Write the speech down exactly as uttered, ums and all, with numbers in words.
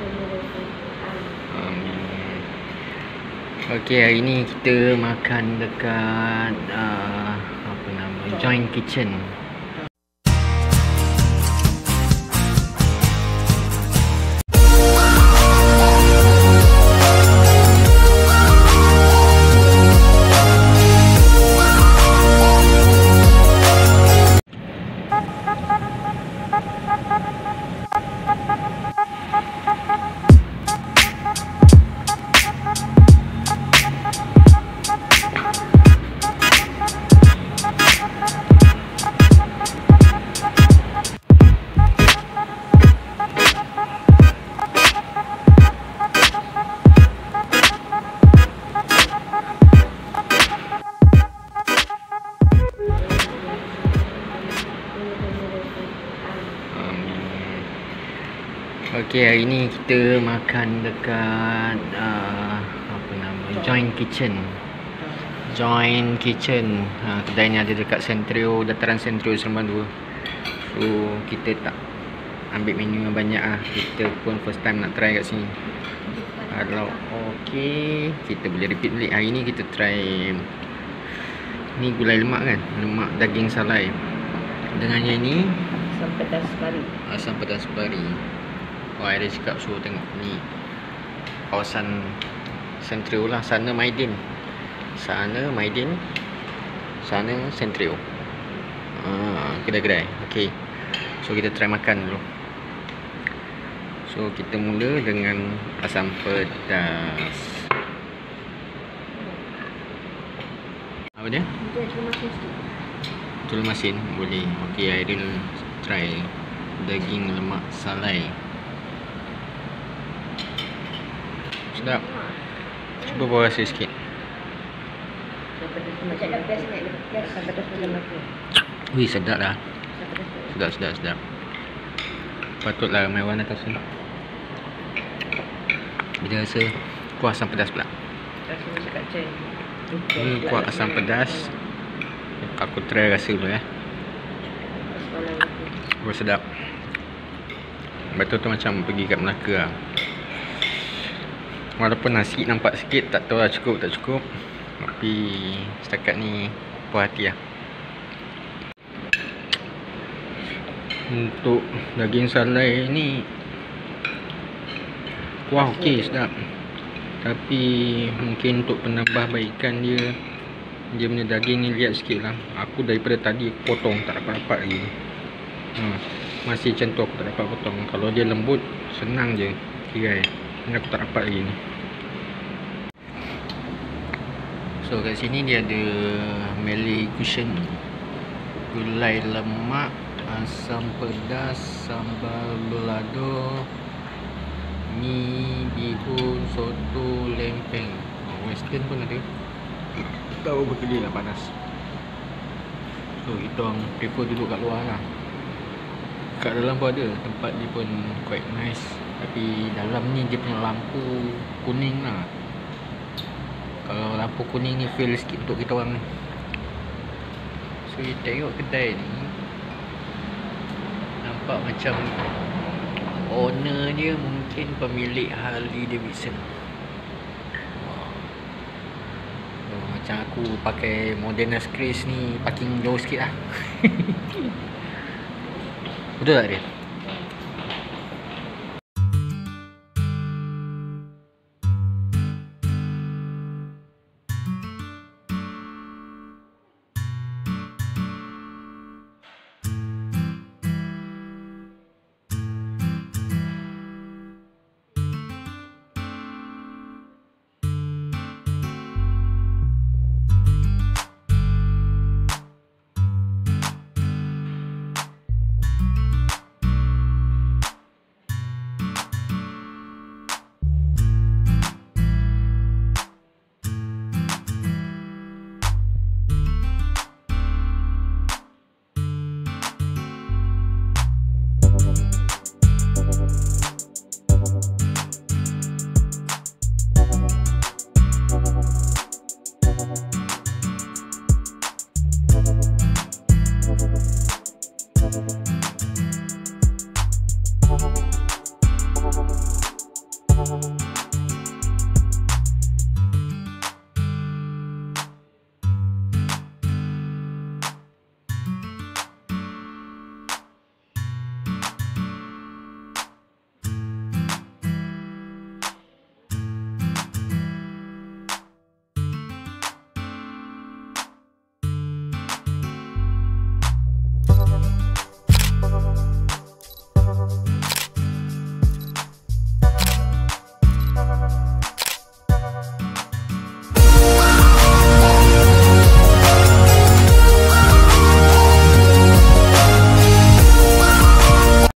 Amin. Okey, hari ni kita makan dekat uh, apa nama, Joint Kitchen. Okey, hari ni kita makan dekat uh, apa nama, Joint Kitchen. Joint Kitchen. Ha, kedai ni ada dekat Sentrio, Dataran Sentrio Seremban dua. So kita tak ambil menu yang banyak ah. Kita pun first time nak try kat sini. Kalau okey, kita boleh repeat balik. Hari ni kita try ni gulai lemak kan, lemak daging salai. Dengan yang ni asam pedas pari. Asam pedas pari. Wah, dia cakap suruh tengok ni kawasan Sentrio lah. Sana Maidin, sana Maidin, sana Sentrio. Ah, kedai-kedai. Okey, so kita try makan dulu. So kita mula dengan asam pedas. Apa dia? Telur masin boleh. Okey, Aidil try daging lemak salai. Sedap. Cuba bawa rasa sikit. Wih, sedap dah. Sedap, sedap, sedap. Patutlah ramai orang atas ni. Bila rasa kuah asam pedas pula. Ni kuah asam pedas. Aku try rasa dulu ya. Oh, sedap. Betul tu macam pergi kat Melaka lah. Walaupun nasi nampak sikit, tak tahu lah cukup tak cukup, tapi setakat ni puas hati lah. Untuk daging salai ni kuah okey, sedap. Tapi mungkin untuk penambahbaikan dia, dia punya daging ni lihat sikit lah. Aku daripada tadi potong tak dapat-dapat lagi. ha, Masih macam tu aku tak dapat potong. Kalau dia lembut senang je kirai. Ini aku tak dapat lagi ni. So kat sini dia ada Malay cushion, gulai lemak, asam pedas, sambal balado, mi, bihun, soto, lempeng. Oh, western pun ada. Tahu berkedil lah panas. So kita orang prefer duduk kat luar lah. Kat dalam pun ada, tempat dia pun quite nice. Tapi dalam ni dia punya lampu kuning lah. Kalau lampu kuning ni feel sikit untuk kita orang ni. So kita tengok kedai ni, nampak macam owner dia mungkin pemilik Harley Davidson. Oh, macam aku pakai Modena Grace ni, parking jauh sikit lah. Betul tak dia?